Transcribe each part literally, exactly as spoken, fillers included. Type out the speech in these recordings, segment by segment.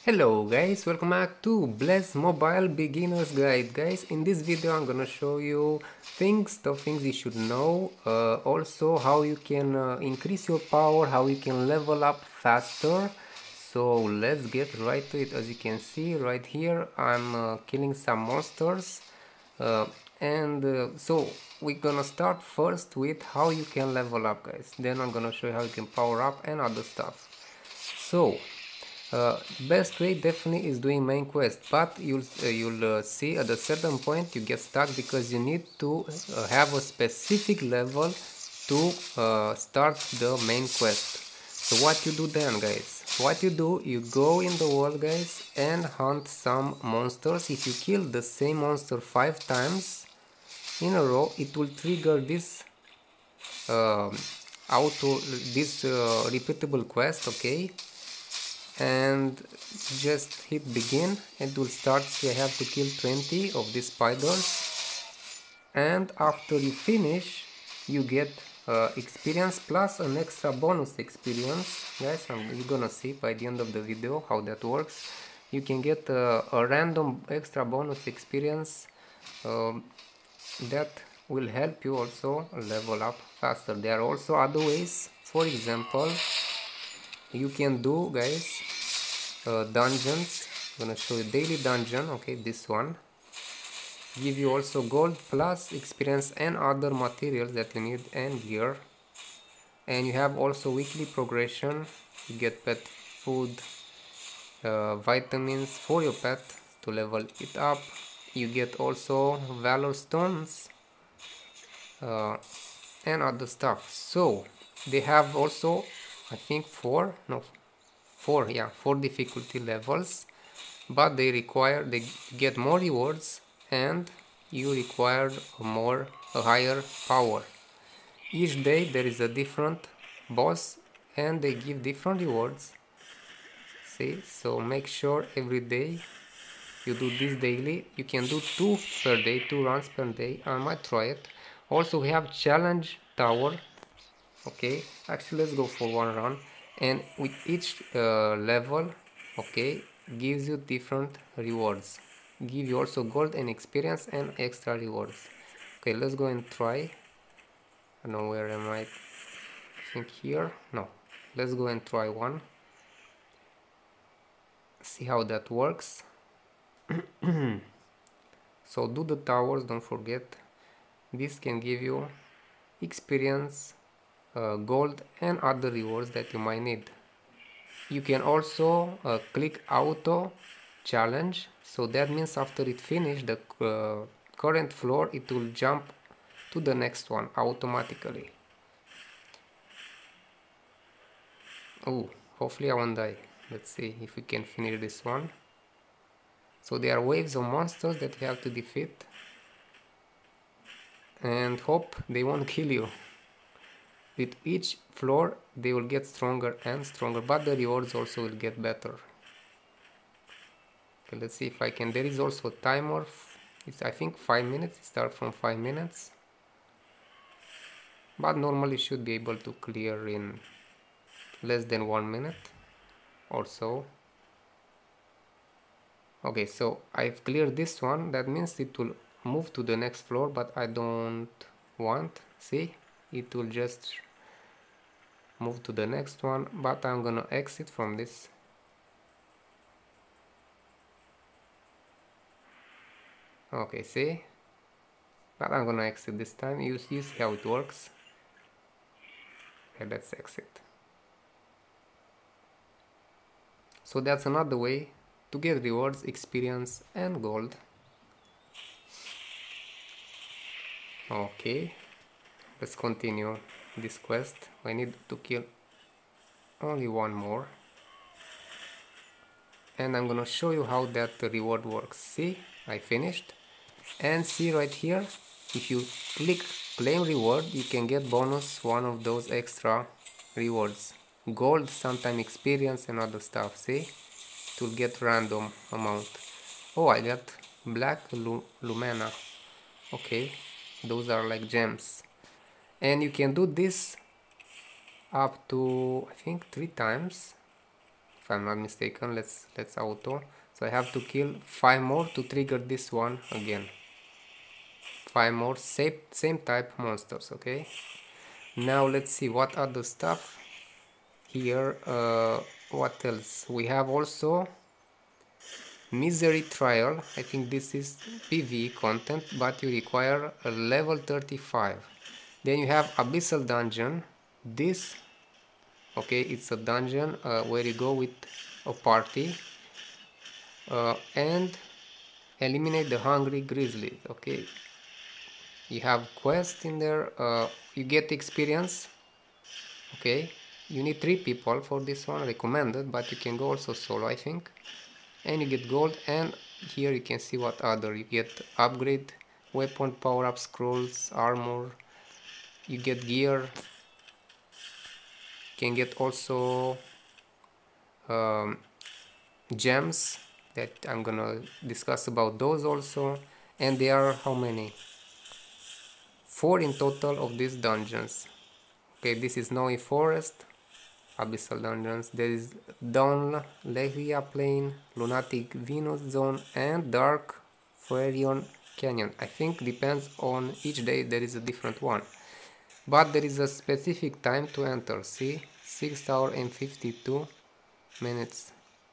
Hello guys, welcome back to Bless Mobile Beginner's Guide. Guys, in this video I'm gonna show you things, the things you should know, uh, also how you can uh, increase your power, how you can level up faster. So let's get right to it. As you can see right here, I'm uh, killing some monsters, uh, and uh, so we're gonna start first with how you can level up, guys. Then I'm gonna show you how you can power up and other stuff. So uh, best way definitely is doing main quest, but you'll uh, you'll uh, see at a certain point you get stuck because you need to uh, have a specific level to uh, start the main quest. So what you do then, guys? What you do, you go in the world, guys, and hunt some monsters. If you kill the same monster five times in a row, it will trigger this uh, auto this uh, repeatable quest, okay? And just hit begin and it will start. So I have to kill twenty of these spiders, and after you finish you get uh, experience plus an extra bonus experience, guys. I'm, you're gonna see by the end of the video how that works. You can get uh, a random extra bonus experience um, that will help you also level up faster. There are also other ways. For example, you can do, guys, uh, dungeons. I'm gonna show you daily dungeon. Okay, this one give you also gold plus experience and other materials that you need and gear. And you have also weekly progression. You get pet food, uh, vitamins for your pet to level it up. You get also valor stones uh, and other stuff. So they have also, I think, four no four yeah four difficulty levels, but they require they get more rewards, and you require more a higher power. Each day there is a different boss and they give different rewards. See, so make sure every day you do this daily. You can do two per day, two runs per day. I might try it. Also we have challenge tower. Okay, actually let's go for one run, and with each uh, level, okay, gives you different rewards, give you also gold and experience and extra rewards. Okay, let's go and try. I don't know, where am I? I think here. No, let's go and try one, see how that works. So do the towers, don't forget. This can give you experience, uh, gold and other rewards that you might need. You can also uh, click auto challenge, so that means after it finishes the uh, current floor, it will jump to the next one automatically. Oh, hopefully I won't die. Let's see if we can finish this one. So there are waves of monsters that you have to defeat, and hope they won't kill you. With each floor they will get stronger and stronger, but the rewards also will get better. Okay, let's see if I can. There is also a timer. It's, I think, five minutes. It starts from five minutes, but normally should be able to clear in less than one minute or so. Okay, so I've cleared this one. That means it will move to the next floor, but I don't want. See, it will just move to the next one, but I'm gonna exit from this. Okay, see, but I'm gonna exit this time. You, you see how it works. Okay, let's exit. So that's another way to get rewards, experience and gold. Okay, let's continue this quest. I need to kill only one more, and I'm gonna show you how that reward works. See, I finished, and see right here, if you click claim reward, you can get bonus one of those extra rewards, gold, sometime experience and other stuff. See, it will get random amount. Oh, I got black Lu Lumena. Okay, those are like gems, and you can do this up to, I think, three times. if I'm not mistaken. Let's let's auto. So I have to kill five more to trigger this one again. Five more same same type monsters. Okay. Now let's see what other stuff here. Uh, what else? We have also Misery Trial. I think this is PvE content, but you require a level thirty-five. Then you have Abyssal Dungeon. This, okay, it's a dungeon uh, where you go with a party uh, and eliminate the hungry grizzlies. Okay, you have quests in there. Uh, you get experience. Okay, you need three people for this one, recommended, but you can go also solo, I think. And you get gold, and here you can see what other you get: upgrade, weapon, power up, scrolls, armor. You get gear. You can get also um, gems that I'm gonna discuss about those also. And there are how many? Four in total of these dungeons. Okay, this is Snowy Forest, Abyssal Dungeons. There is Dawn Lehia Plain, Lunatic Venus Zone, and Dark Fuerion Canyon. I think depends on each day there is a different one. But there is a specific time to enter. See, six hours and fifty-two minutes.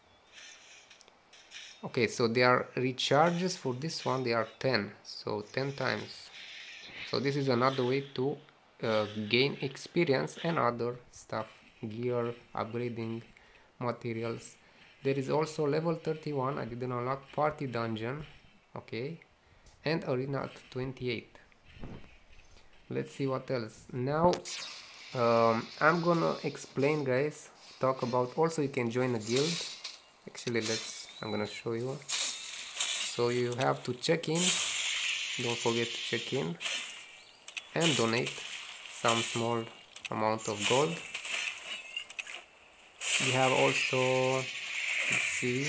Okay, so there are recharges for this one. They are ten, so ten times. So this is another way to uh, gain experience and other stuff, gear, upgrading, materials. There is also level thirty-one. I didn't unlock party dungeon. Okay, and arena at twenty-eight. Let's see what else. Now um, I'm gonna explain, guys, talk about also you can join a guild. Actually, let's I'm gonna show you. So you have to check in, don't forget to check in and donate some small amount of gold. We have also, let's see,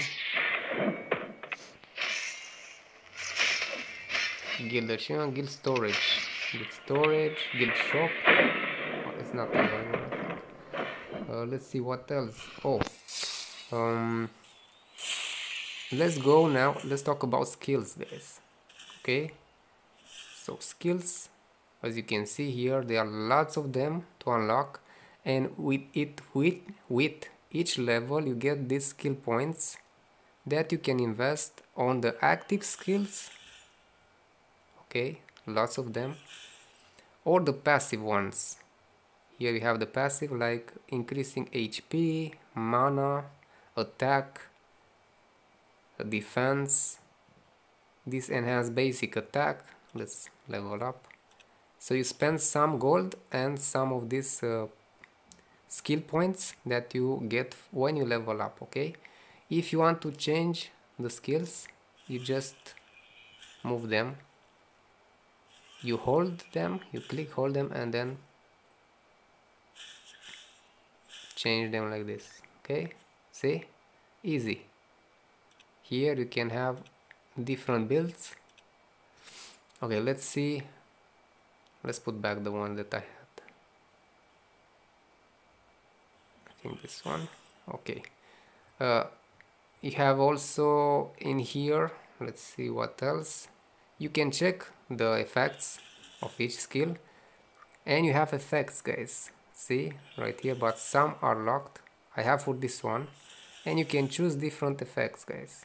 guild achievement, guild storage, guild storage, guild shop. Oh, it's not available. Uh, let's see what else. Oh, um, let's go now. Let's talk about skills, guys. Okay, so skills, as you can see here, there are lots of them to unlock, and with it with with each level you get these skill points that you can invest on the active skills. Okay, lots of them, or the passive ones. Here you have the passive, like increasing H P, mana, attack, defense. This enhance basic attack. Let's level up. So you spend some gold and some of these uh, skill points that you get when you level up. Okay, if you want to change the skills, you just move them, you hold them, you click hold them, and then change them like this. Okay, see, easy. Here you can have different builds. Okay, let's see, let's put back the one that I had. I think this one. Okay, uh, you have also in here, let's see what else. You can check the effects of each skill, and you have effects, guys, see right here, but some are locked. I have for this one, and you can choose different effects, guys,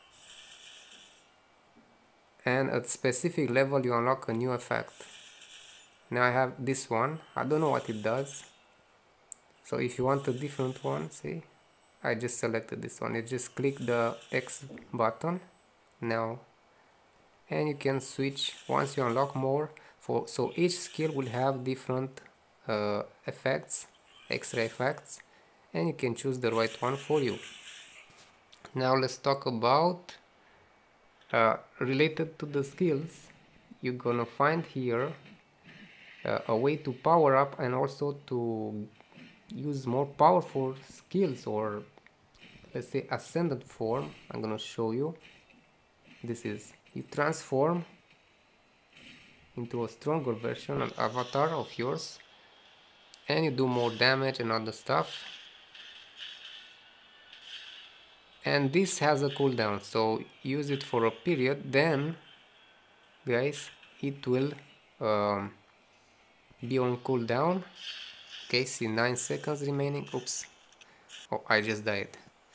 and at specific level you unlock a new effect. Now I have this one, I don't know what it does. So if you want a different one, see, I just selected this one. You just click the X button now, and you can switch once you unlock more. For so each skill will have different uh, effects, extra effects, and you can choose the right one for you. Now let's talk about uh, related to the skills. You're gonna find here uh, a way to power up and also to use more powerful skills, or let's say ascendant form. I'm gonna show you. This is, you transform into a stronger version, an avatar of yours, and you do more damage and other stuff. and this has a cooldown, so use it for a period, then guys it will um, be on cooldown. Okay, see, nine seconds remaining. Oops, oh, I just died.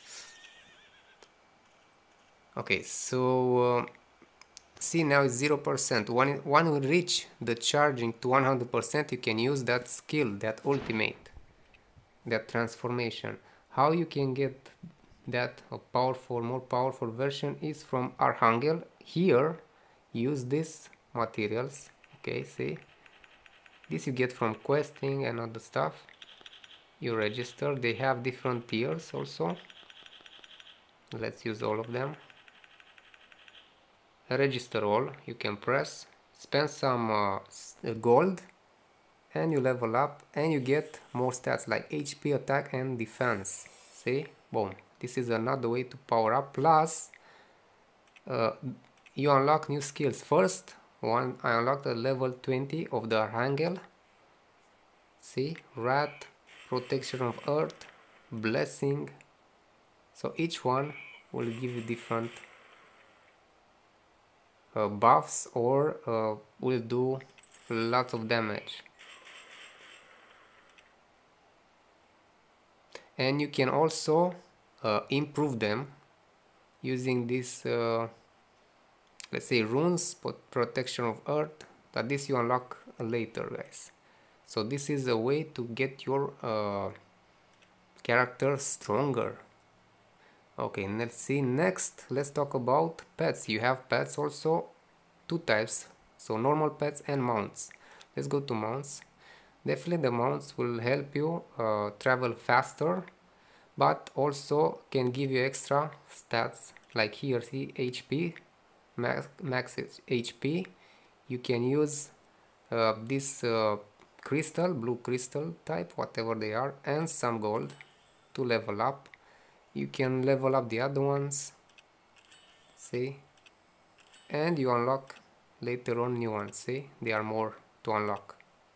Okay, so uh, see, now it's zero percent. When one will reach the charging to one hundred percent, you can use that skill, that ultimate, that transformation. How you can get that a powerful, more powerful version is from Archangel. Here, use these materials. Okay, see, this you get from questing and other stuff. You register. They have different tiers also. Let's use all of them. Register all. You can press. Spend some uh, gold, and you level up, and you get more stats like H P, attack, and defense. See, boom. This is another way to power up. Plus, uh, you unlock new skills. First one, I unlocked a level twenty of the Archangel. See, Rat, Protection of Earth, Blessing. So each one will give you different uh, buffs, or uh, will do lots of damage. And you can also uh, improve them using this, uh, let's say, runes, Protection of Earth. That this you unlock later, guys. So this is a way to get your uh, character stronger. Okay, let's see. Next, let's talk about pets. You have pets also, two types, so normal pets and mounts. Let's go to mounts. Definitely the mounts will help you uh, travel faster, but also can give you extra stats, like here, see, H P, max, max H P. You can use uh, this uh, crystal, blue crystal type, whatever they are, and some gold to level up. You can level up the other ones, see, and you unlock later on new ones. See, there are more to unlock.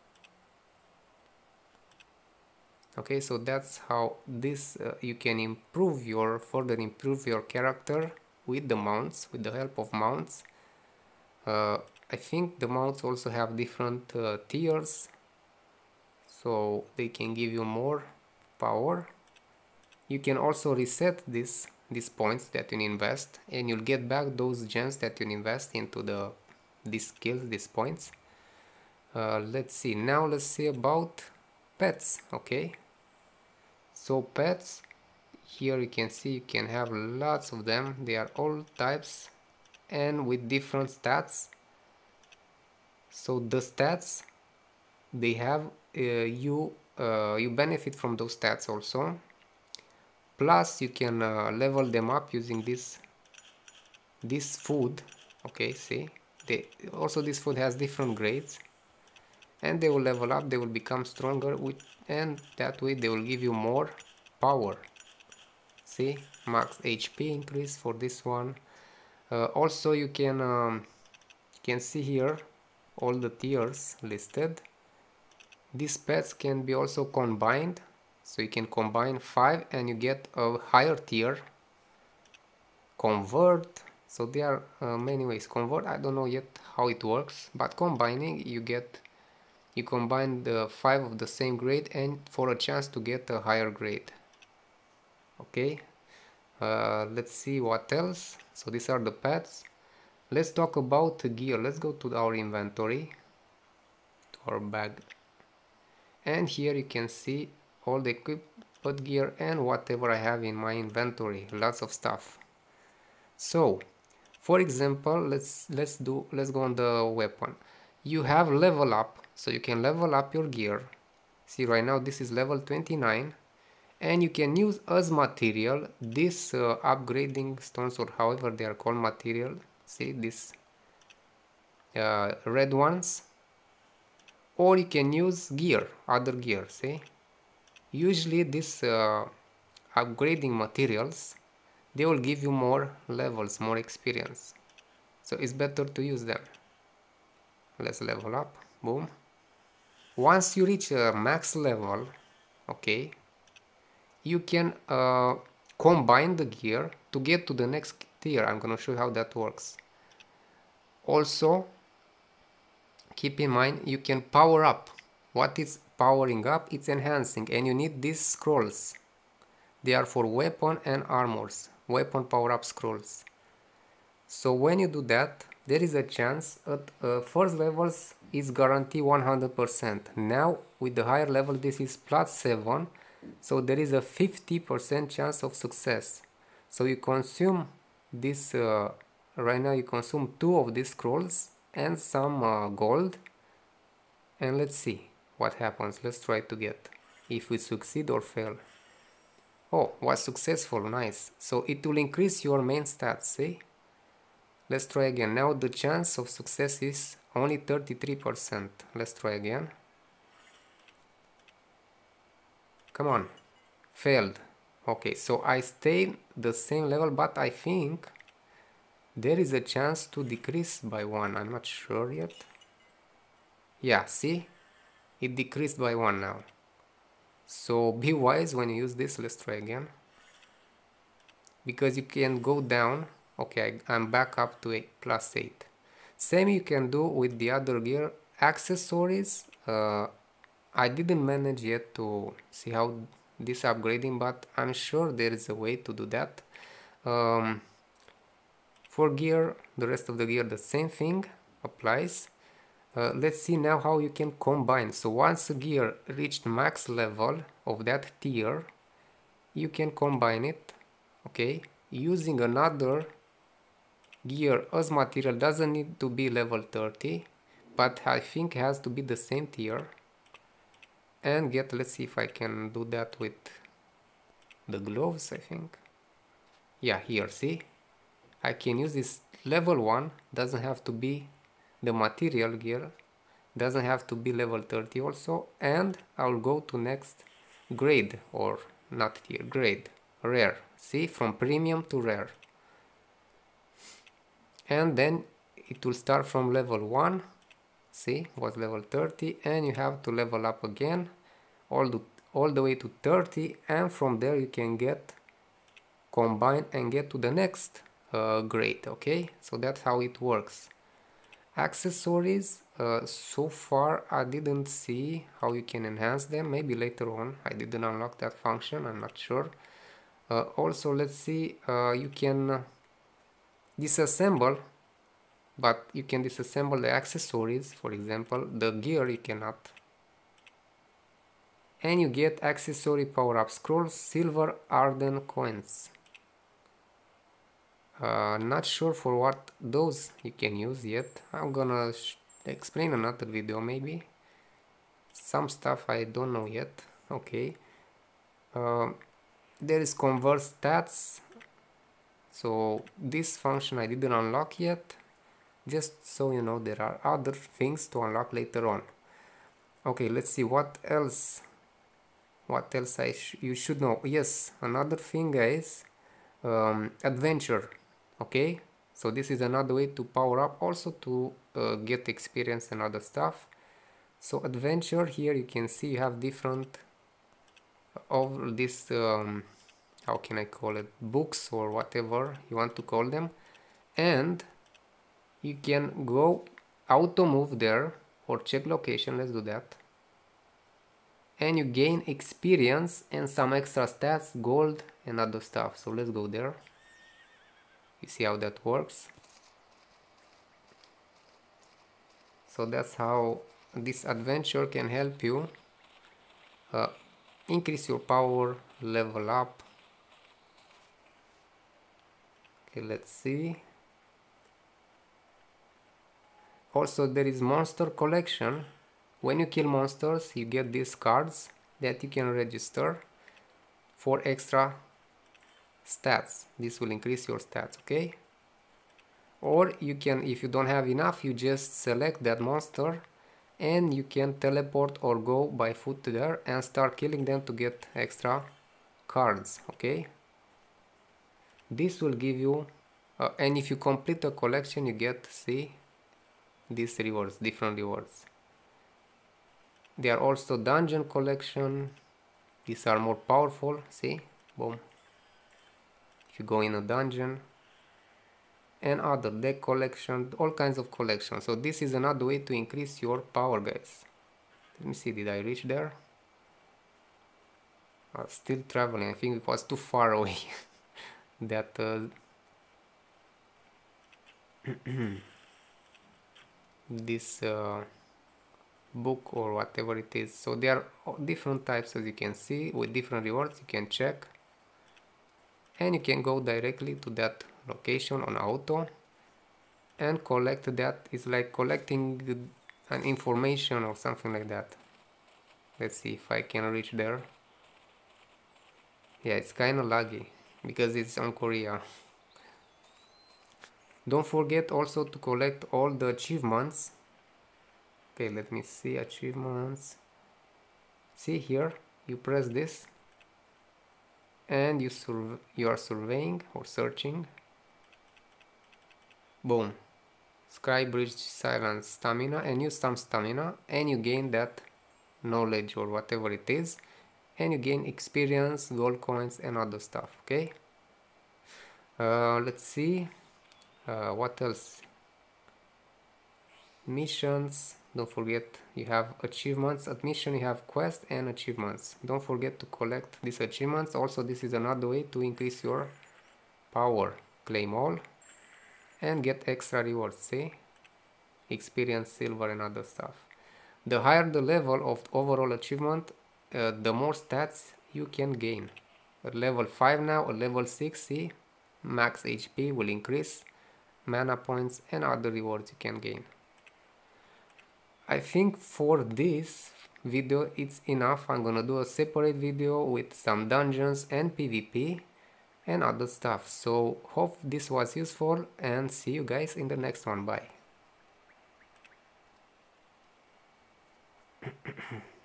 Okay, so that's how this uh, you can improve your further improve your character with the mounts, with the help of mounts. uh, I think the mounts also have different uh, tiers, so they can give you more power. You can also reset this these points that you invest, and you'll get back those gems that you invest into the these skills, these points. Uh, let's see, now let's see about pets. Okay, so pets, here you can see you can have lots of them. They are all types and with different stats. So the stats they have, uh, you uh, you benefit from those stats also. Plus you can uh, level them up using this this food. Okay, see, they also, this food has different grades, and they will level up, they will become stronger with, and that way they will give you more power. See, max H P increase for this one. Uh, also you can um, can see here all the tiers listed. These pets can be also combined, so you can combine five and you get a higher tier. Convert, so there are uh, many ways. Convert, I don't know yet how it works, but combining, you get, you combine the five of the same grade and for a chance to get a higher grade. Okay, uh, let's see what else. So these are the pets. Let's talk about the gear. Let's go to our inventory, to our bag, and here you can see all the equipped gear and whatever I have in my inventory. Lots of stuff. So for example, let's let's do let's go on the weapon. You have level up, so you can level up your gear. See, right now this is level twenty-nine, and you can use as material this uh, upgrading stones, or however they are called, material. See, this uh, red ones, or you can use gear, other gear. See, usually this uh, upgrading materials, they will give you more levels, more experience, so it's better to use them. Let's level up. Boom. Once you reach a max level, okay, you can uh, combine the gear to get to the next tier. I'm gonna show you how that works. Also, keep in mind you can power up. What is powering up? It's enhancing, and you need these scrolls. They are for weapon and armors, weapon power up scrolls. So when you do that, there is a chance at uh, first levels is guaranteed one hundred percent. Now with the higher level this is plus seven, so there is a fifty percent chance of success. So you consume this, uh, right now you consume two of these scrolls and some uh, gold, and let's see what happens. Let's try to get if we succeed or fail. Oh, was successful, nice. So it will increase your main stats, see? Let's try again. Now the chance of success is only thirty-three percent. Let's try again. Come on. Failed. Okay, so I stayed the same level, but I think there is a chance to decrease by one. I'm not sure yet. Yeah, see? It decreased by one now. So be wise when you use this. Let's try again. Because you can go down. Okay, I'm back up to a plus eight. Same you can do with the other gear. Accessories, uh, I didn't manage yet to see how this upgrading, but I'm sure there is a way to do that. Um, for gear, the rest of the gear, the same thing applies. Uh, let's see now how you can combine. So once a gear reached max level of that tier, you can combine it, okay, using another gear as material. Doesn't need to be level thirty, but I think has to be the same tier, and get, let's see if I can do that with the gloves. I think, yeah, here, see, I can use this level one, doesn't have to be the material gear, doesn't have to be level thirty also, and I'll go to next grade, or not tier, grade, rare, see, from premium to rare. And then it will start from level one, see, was level thirty, and you have to level up again all the, all the way to thirty, and from there you can get, combine and get to the next uh, grade, okay? So that's how it works. Accessories, uh, so far I didn't see how you can enhance them. Maybe later on, I didn't unlock that function, I'm not sure. Uh, also, let's see, uh, you can disassemble, but you can disassemble the accessories, for example, the gear you cannot. And you get accessory power-up scrolls, silver, Arden coins. Uh, not sure for what those you can use yet. I'm gonna explain another video maybe. Some stuff I don't know yet. Okay. Uh, there is convert stats. So this function I didn't unlock yet. Just so you know, there are other things to unlock later on. Okay, let's see what else. What else I sh you should know. Yes, another thing, guys. Um, adventure. Okay, so this is another way to power up, also to uh, get experience and other stuff. So adventure, here you can see you have different of this, um, how can I call it, books or whatever you want to call them, and you can go auto move there or check location. Let's do that, and you gain experience and some extra stats, gold and other stuff. So let's go there. You see how that works. So that's how this adventure can help you uh, increase your power, level up. Okay, let's see. Also, there is monster collection. When you kill monsters, you get these cards that you can register for extra stats. This will increase your stats, okay? Or you can, if you don't have enough, you just select that monster and you can teleport or go by foot there and start killing them to get extra cards, okay? This will give you, uh, and if you complete a collection, you get, see, these rewards, different rewards. There are also dungeon collection. These are more powerful, see, boom. if you go in a dungeon, and other deck collection, all kinds of collections. So this is another way to increase your power, guys. Let me see, did I reach there? I'm still traveling. I think it was too far away. that uh, this uh, book or whatever it is. So there are different types, as you can see, with different rewards. You can check, and you can go directly to that location on auto and collect that. It's like collecting an information or something like that. Let's see if I can reach there. Yeah, it's kind of laggy because it's on Korea. Don't forget also to collect all the achievements. Okay, let me see achievements. See here, you press this and you surv you are surveying or searching. Boom. Sky Bridge Silence Stamina, and use some stamina and you gain that knowledge or whatever it is, and you gain experience, gold coins and other stuff. Okay, uh, let's see uh, what else. Missions, don't forget you have achievements. At mission you have quest and achievements. Don't forget to collect these achievements. Also, this is another way to increase your power. Claim all and get extra rewards. See, experience, silver and other stuff. The higher the level of overall achievement, uh, the more stats you can gain. At level five now, at level six, see, max H P will increase, mana points and other rewards you can gain. I think for this video it's enough. I'm gonna do a separate video with some dungeons and PvP and other stuff. So hope this was useful and see you guys in the next one. Bye.